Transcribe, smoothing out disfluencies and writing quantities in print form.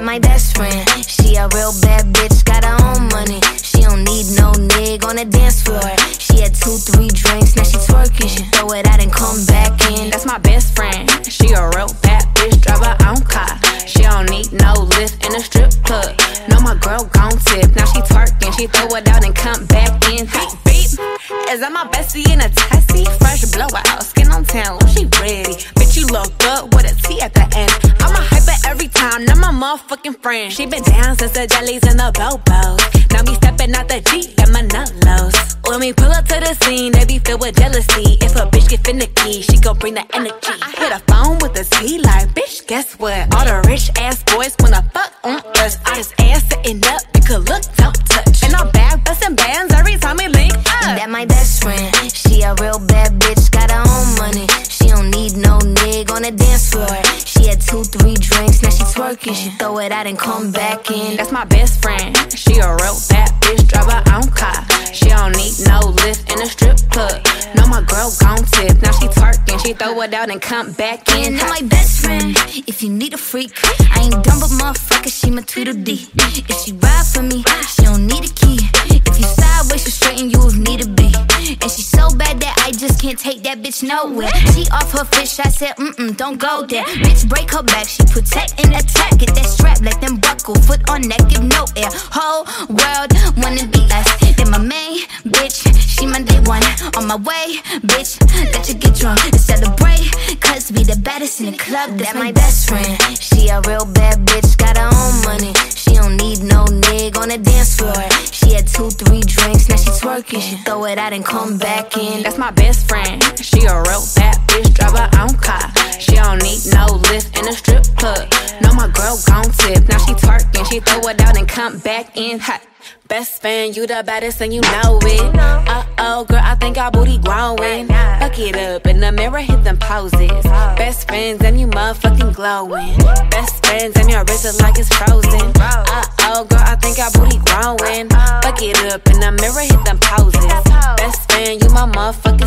my best friend. She a real bad bitch, got her own money. She don't need no nigga on the dance floor. She had 2, 3 drinks, now she twerking. She throw it out and come back in. That's my best friend. She a real bad bitch, drive her own car. She don't need no lift in a strip club. No, my girl gon' tip. Now she twerking, she throw it out and come back in. Beep, beep. Is that my bestie in a taxi? Fresh blowout, skin on town, she ready. Bitch, you look good with a T at the end. I'm a hyper every time, not my motherfucking friend. She been down since the jellies and the bobos. Now me stepping out the Jeep and my nut lows. When we pull up to the scene, they be filled with jealousy. If a bitch get finicky, she gon' bring the energy. I hit a phone with a T like, bitch, guess what? All the rich ass boys wanna fuck on us. I just ass sitting up, you could look, don't touch. And I'm back bustin' bands every time we link up. That my best friend. She a real bad bitch, got her own money. She don't need no nigga on the dance floor. She had 2, 3 drinks, now she twerking. She throw it out and come back in. That's my best friend. She a real bad bitch, drive her own car. She don't need no lift in a strip club. No, my girl gon' tip. Now she twerking, she throw it out and come back in. That my best friend. If you need a freak, I ain't dumb but motherfucker, she my Tweedledee. If she ride for me, she don't need a key. If you sideways, she straighten you if need to be. And she so bad that I just can't take that bitch nowhere. She off her fish, I said, don't go there. Bitch, break her back, she protect and attack. Get that strap, let them buckle, foot on neck, give no air. Whole world wanna be us. Then my main bitch, she my day one. On my way, bitch, let you get drunk and celebrate. Cause we the baddest in the club, that's my best friend. She a real bad bitch, got her own money. She don't need no nigga on the dance floor. She had 2, 3 drinks, now she twerking. She throw it out and come back in. That's my best friend. She a real bad bitch, drive her own car. She don't need no lift in a strip club. No, my girl gon' tip. Now she twerking, she throw it out and come back in hot. Best friend, you the baddest and you know it. Uh-oh, girl, I think our booty growing. Fuck it up, in the mirror, hit them poses. Best friends and you motherfucking glowing. Best friends and your wrist is like it's frozen. Uh-oh, girl, I think our booty growing. Fuck it up, in the mirror, hit them poses. Best friend, you my motherfucking